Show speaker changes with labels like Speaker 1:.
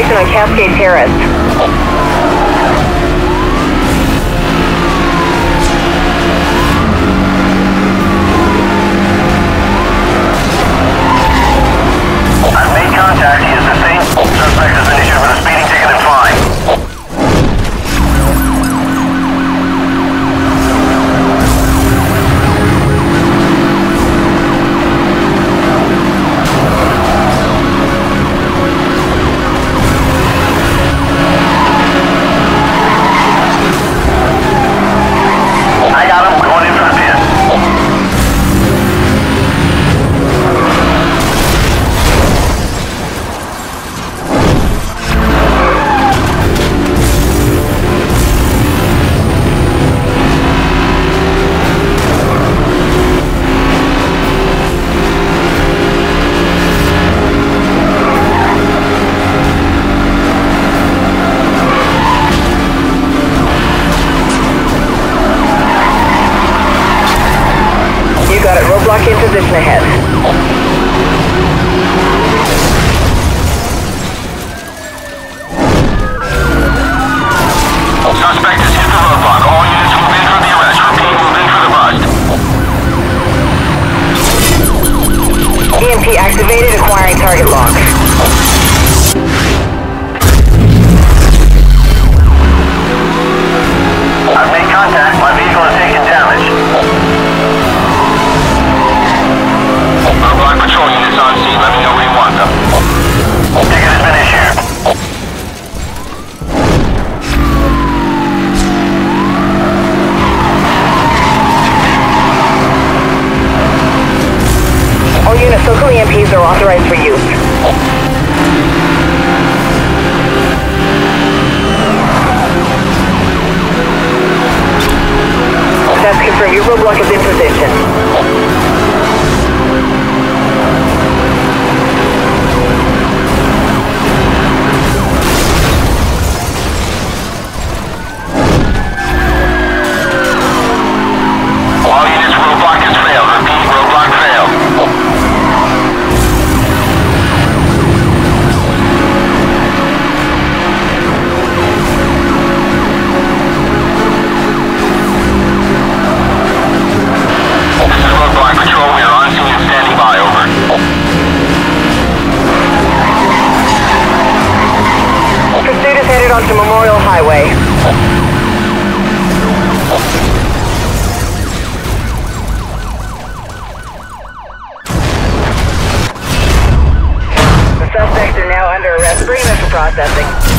Speaker 1: location on Cascade Terrace.
Speaker 2: I've made contact. He is detained. Suspect has been issued with a speeding ticket and fine. I got him. Going in for the pin.
Speaker 1: Got it. Roadblock in position ahead.
Speaker 2: Suspect has hit the roadblock. All units move in for the arrest. Repeat, move in for the bust.
Speaker 1: EMP activated. Acquiring target lock.
Speaker 2: I've made contact. My vehicle has taken damage. Roadblock patrol units on scene. Let me know where you want them. Ticket has been issued.
Speaker 1: All units, local EMPs are authorized for use. That's confirmed. Your roadblock is in position.
Speaker 2: All units, roadblock has failed. Repeat, roadblock failed. This is roadblock patrol. We are on scene and standing by. Over.
Speaker 1: Pursuit is headed onto Memorial Highway. The suspects are now under arrest for initial processing.